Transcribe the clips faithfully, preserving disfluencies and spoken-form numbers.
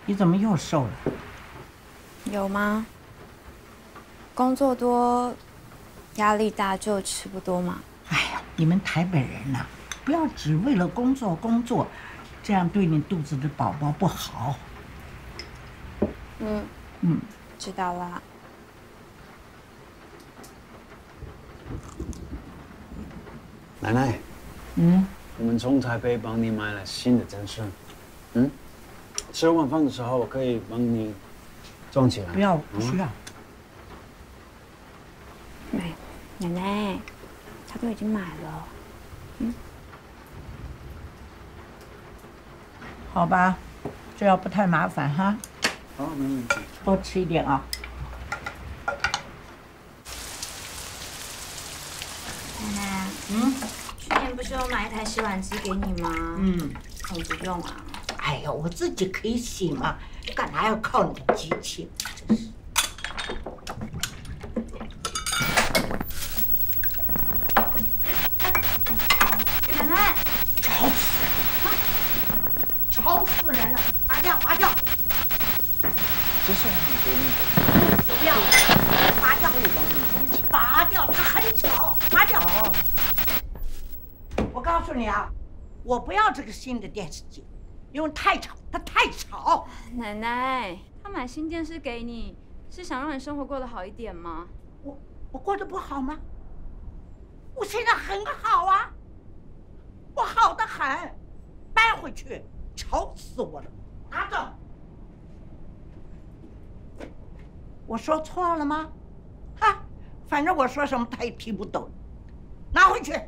你怎么又瘦了？ 有吗？工作多，压力大就吃不多嘛。 哎呀，你们台北人呐、啊，不要只为了工作工作，这样对你肚子的宝宝不好。 嗯嗯，知道啦。 奶奶，嗯，我们从台北帮你买了新的针绳，嗯，吃晚饭的时候我可以帮你装起来。 不要，不需要。 哎，奶奶，他都已经买了，嗯。 好吧，这要不太麻烦哈。 好，没问题。 多吃一点啊。 奶奶，嗯，去年不是有买一台洗碗机给你吗？嗯，怎么不用啊？ 哎呀，我自己可以洗嘛，干嘛要靠你的机器？真是。 奶奶， 吵死人了！吵死人了！拔掉，拔掉！ 这是我们给你的。 不要，拔掉！ 可以帮你装起。 拔掉，它很吵，拔掉！ 好。 我告诉你啊，我不要这个新的电视机，因为太吵，它太吵。 奶奶，他买新电视给你，是想让你生活过得好一点吗？ 我我过得不好吗？我现在很好啊，我好得很。搬回去，吵死我了！拿走。我说错了吗？哈，反正我说什么他也听不懂。拿回去。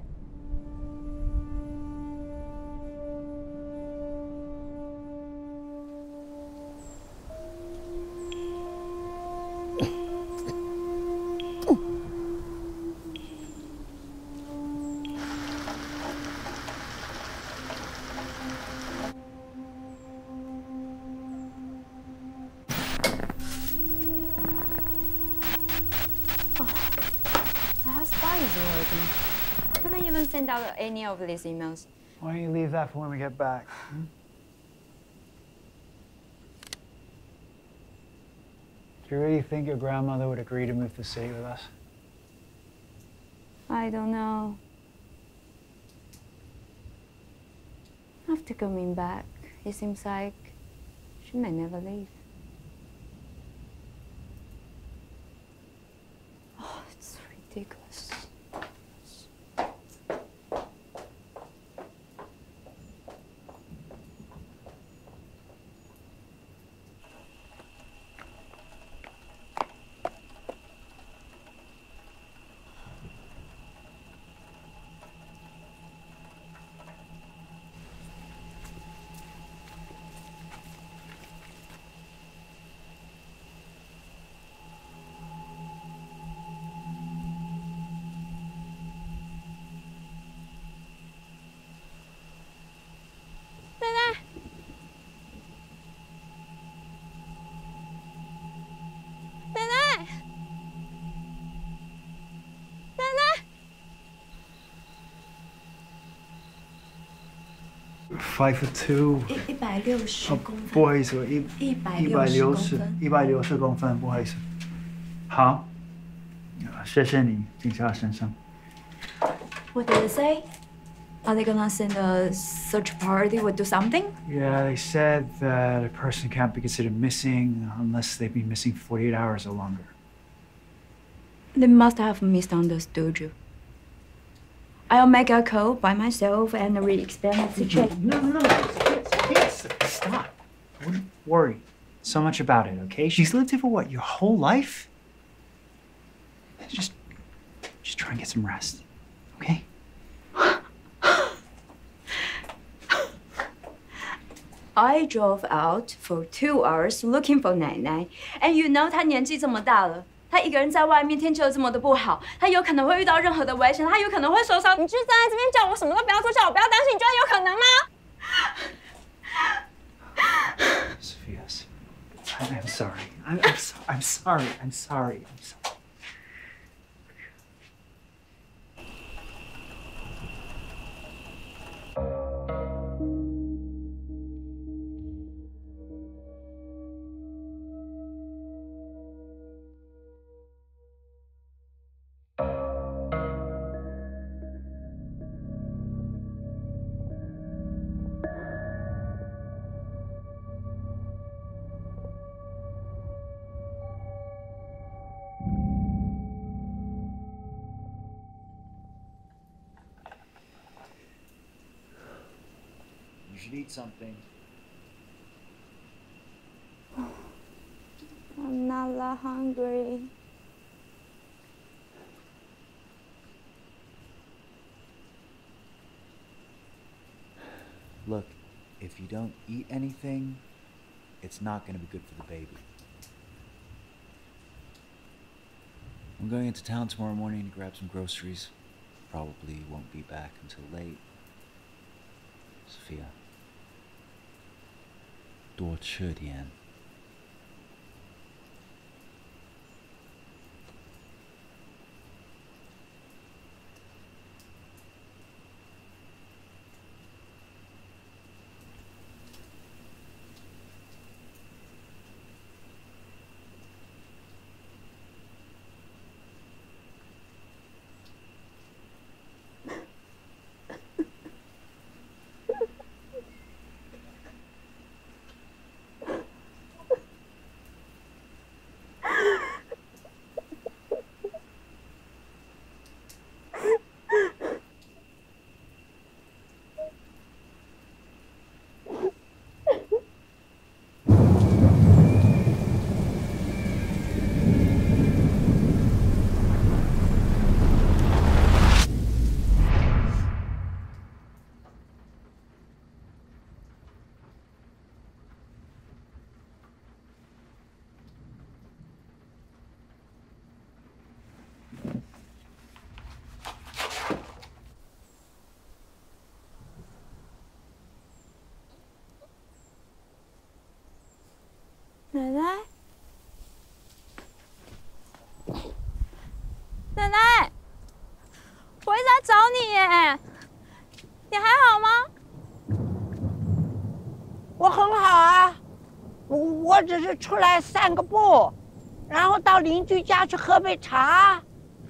Haven't even sent out any of these emails. Why don't you leave that for when we get back? Hmm? Do you really think your grandmother would agree to move to the city with us? I don't know. After coming back, it seems like she may never leave. Oh, it's ridiculous. Five foot two。 一一百六十公分。 不好意思，一一百六十公分。 一百六十公分，不好意思。好，谢谢你，警察先生。 What did they say? Are they gonna send a search party or do something? Yeah, they said that a person can't be considered missing unless they've been missing forty-eight hours or longer. They must have misunderstood you. I'll make a call by myself and re-explain the situation. No, no, no, yes, stop. Don't worry so much about it, okay? She's lived here for what, your whole life? Just, just try and get some rest, okay? I drove out for two hours looking for 奶奶 and you know 她年纪这么大了。他一个人在外面，天气又这么的不好，他有可能会遇到任何的危险，他有可能会受伤。你就站在这边叫我什么都不要做，叫我不要担心，你觉得有可能吗 ？Sophia, I'm sorry. I'm, I'm, so, I'm sorry. I'm sorry. I'm sorry. should eat something. I'm not that hungry. Look, if you don't eat anything, it's not going to be good for the baby. I'm going into town tomorrow morning to grab some groceries. Probably won't be back until late. Sophia, 多吃点。 奶奶，奶奶，我一直在找你耶，你还好吗？ 我很好啊，我我只是出来散个步，然后到邻居家去喝杯茶。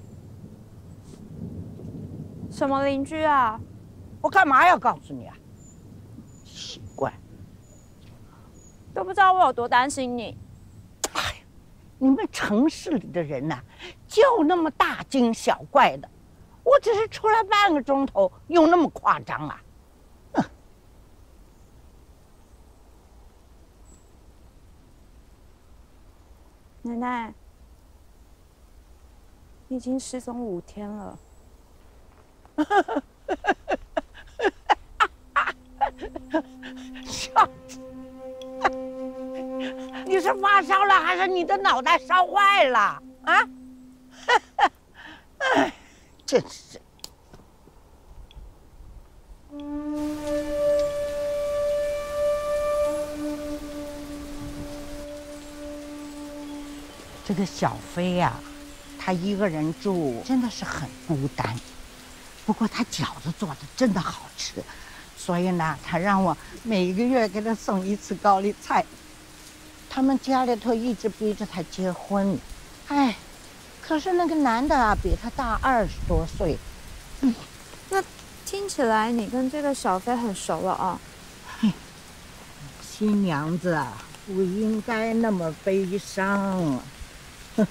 什么邻居啊？ 我干嘛要告诉你啊？奇怪。 都不知道我有多担心你。 哎，你们城市里的人呐、啊，就那么大惊小怪的。我只是出来半个钟头，有那么夸张啊？哼！ 奶奶，你已经失踪五天了。 笑死！ 你是发烧了，还是你的脑袋烧坏了啊？哎，真是！这个小飞呀、啊，他一个人住真的是很孤单。不过他饺子做的真的好吃，所以呢，他让我每个月给他送一次高丽菜。 他们家里头一直逼着他结婚，哎，可是那个男的啊，比他大二十多岁。 嗯，那听起来你跟这个小飞很熟了啊？ 嘿，新娘子啊，不应该那么悲伤。哼，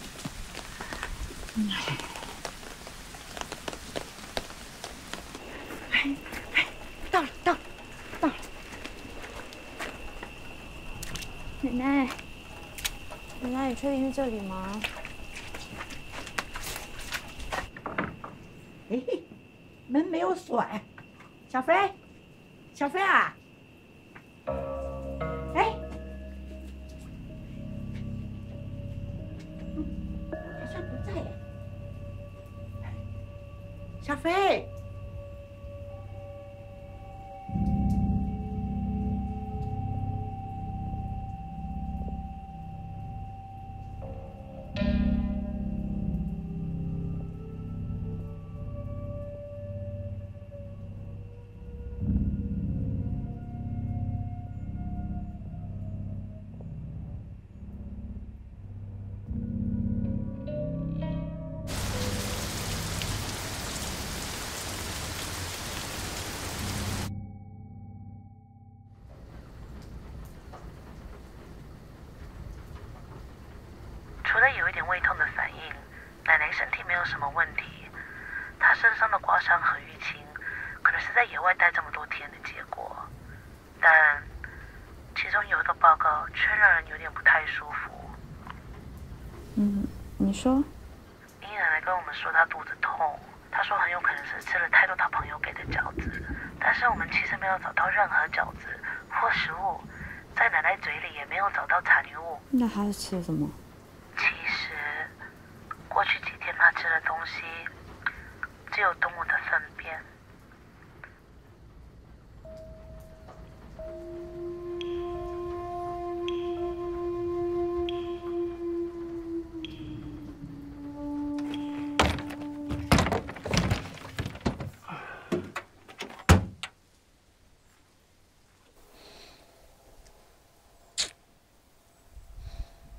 哎哎，到了到了到了。 奶奶，奶奶，你确定是这里吗？ 哎，门没有锁哎，小飞，小飞啊，哎，好像不在哎，小飞。 除了有一点胃痛的反应，奶奶身体没有什么问题。她身上的刮伤和淤青，可能是在野外待这么多天的结果。 但其中有一个报告却让人有点不太舒服。 嗯，你说？ 你奶奶跟我们说她肚子痛，她说很有可能是吃了太多她朋友给的饺子，但是我们其实没有找到任何饺子或食物，在奶奶嘴里也没有找到残余物。 那她是吃了什么？ 其实过去几天她吃的东西只有动物的粪便。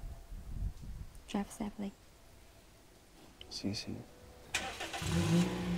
Drive safely. 行行。